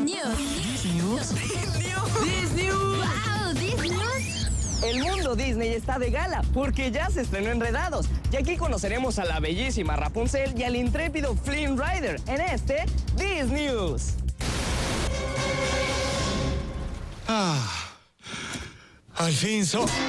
News. Disney. Wow, Disney News. El mundo Disney está de gala porque ya se estrenó Enredados. Y aquí conoceremos a la bellísima Rapunzel y al intrépido Flynn Rider en este Disney News. Al fin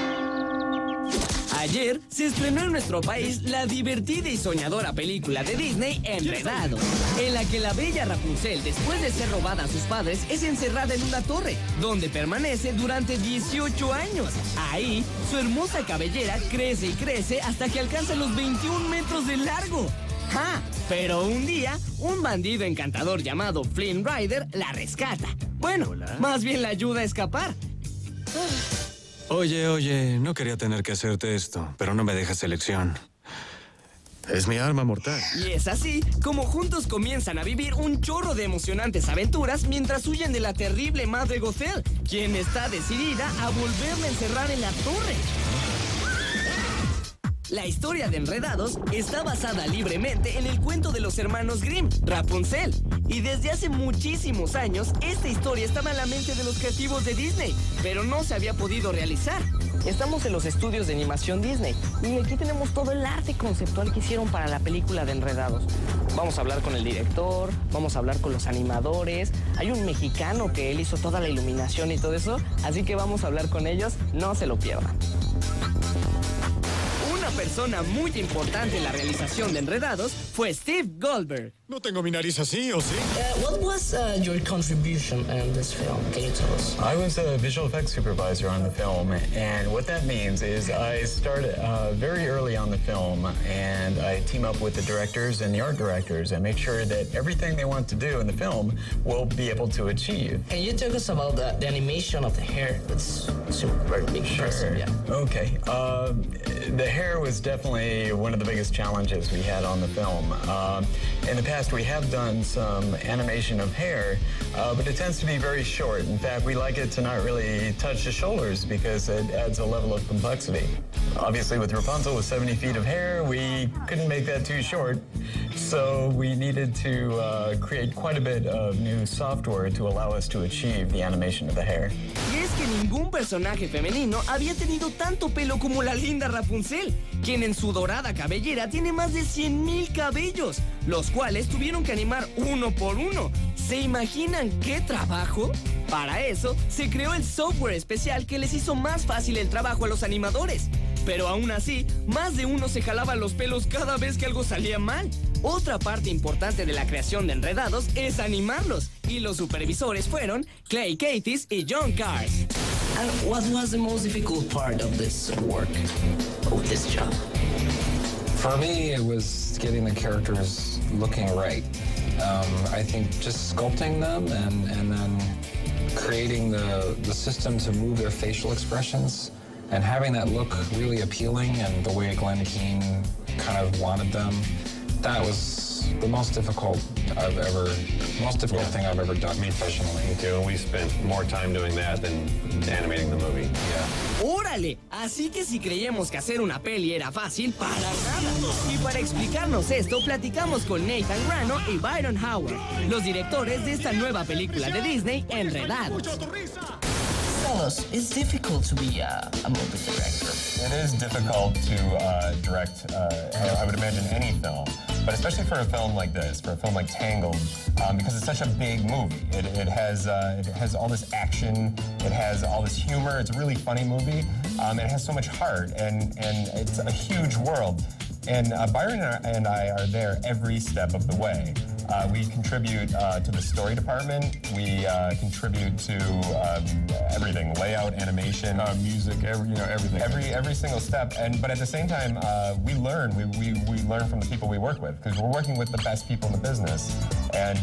Ayer se estrenó en nuestro país la divertida y soñadora película de Disney Enredados, en la que la bella Rapunzel, después de ser robada a sus padres, es encerrada en una torre, donde permanece durante 18 años. Ahí, su hermosa cabellera crece y crece hasta que alcanza los 21 metros de largo. ¡Ja! Pero un día, un bandido encantador llamado Flynn Rider la rescata. Bueno, más bien la ayuda a escapar. Oye, no quería tener que hacerte esto, pero no me dejas elección. Es mi arma mortal. Y es así como juntos comienzan a vivir un chorro de emocionantes aventuras mientras huyen de la terrible madre Gothel, quien está decidida a volverla a encerrar en la torre. La historia de Enredados está basada libremente en el cuento de los hermanos Grimm, Rapunzel. Y desde hace muchísimos años, esta historia estaba en la mente de los creativos de Disney, pero no se había podido realizar. Estamos en los estudios de animación Disney y aquí tenemos todo el arte conceptual que hicieron para la película de Enredados. Vamos a hablar con el director, vamos a hablar con los animadores. Hay un mexicano que él hizo toda la iluminación y todo eso, así que vamos a hablar con ellos, no se lo pierdan. Una persona muy importante en la realización de Enredados fue Steve Goldberg. No tengo mi nariz así, ¿o sí? What was your contribution in this film? Can you tell us? I was a visual effects supervisor on the film, and what that means is I started very early on the film, and I team up with the directors and the art directors and make sure that everything they want to do in the film will be able to achieve. Can you tell us about the animation of the hair? That's super impressive. Yeah. Okay. The hair was definitely one of the biggest challenges we had on the film. In the past, we have done some animation of hair, but it tends to be very short. In fact, we like it to not really touch the shoulders because it adds a level of complexity. Obviously, with Rapunzel with 70 feet of hair, we couldn't make that too short. So we needed to create quite a bit of new software to allow us to achieve the animation of the hair. Y es que ningún personaje femenino había tenido tanto pelo como la linda Rapunzel, quien en su dorada cabellera tiene más de 100,000 cabellos, los cuales tuvieron que animar uno por uno. ¿Se imaginan qué trabajo? Para eso, se creó el software especial que les hizo más fácil el trabajo a los animadores. Pero aún así, más de uno se jalaba los pelos cada vez que algo salía mal. Otra parte importante de la creación de Enredados es animarlos, y los supervisores fueron Clay Cates y John Cars. And what was the most difficult part of this work, of this job? For me, it was getting the characters looking right. I think just sculpting them and then creating the system to move their facial expressions and having that look really appealing and the way Glenn Keane kind of wanted them, that was the most difficult thing I've ever done professionally. Me too. We spent more time doing that than animating the movie. Yeah. ¡Órale! Así que si creíamos que hacer una peli era fácil, para nada. Y para explicarnos esto, platicamos con Nathan Grano y Byron Howard, los directores de esta nueva película de Disney, Enredados. Tell us, it's difficult to be a movie director. It is difficult to direct, I would imagine, any film, but especially for a film like this, for a film like Tangled, because it's such a big movie. It has all this action, it has all this humor, it's a really funny movie, it has so much heart, and it's a huge world. And Byron and I are there every step of the way. We contribute to the story department. We contribute to everything: layout, animation, music, everything. Every single step. But at the same time, we learn. We learn from the people we work with because we're working with the best people in the business. And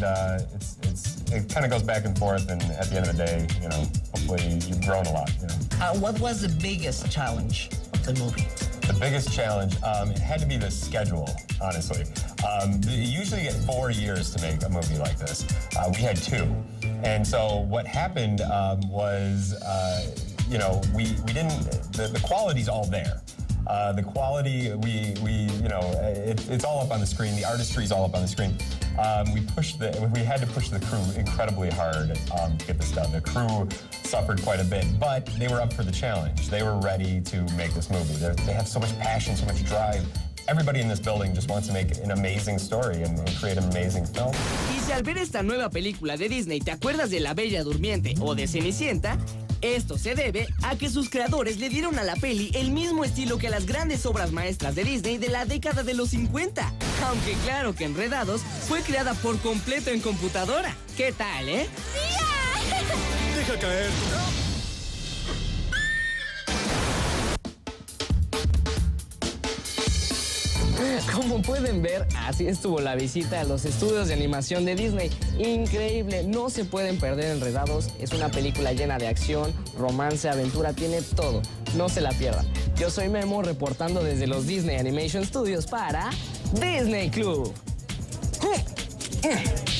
it kind of goes back and forth. And at the end of the day, hopefully you've grown a lot. What was the biggest challenge of the movie? The biggest challenge, it had to be the schedule, honestly. You usually get 4 years to make a movie like this. We had 2. And so what happened was, we didn't, the quality's all there. The quality, it's all up on the screen. The artistry is all up on the screen. We had to push the crew incredibly hard to get this done. The crew suffered quite a bit, but they were up for the challenge. They were ready to make this movie. They have so much passion, so much drive. Everybody in this building just wants to make an amazing story and create an amazing film. Y si al ver esta nueva película de Disney te acuerdas de La Bella Durmiente o de Cenicienta, esto se debe a que sus creadores le dieron a la peli el mismo estilo que a las grandes obras maestras de Disney de la década de los 50. Aunque claro que Enredados fue creada por completo en computadora. ¿Qué tal, eh? Deja caer. Como pueden ver, así estuvo la visita a los estudios de animación de Disney. Increíble, no se pueden perder Enredados. Es una película llena de acción, romance, aventura, tiene todo. No se la pierdan. Yo soy Memo, reportando desde los Disney Animation Studios para Disney Club.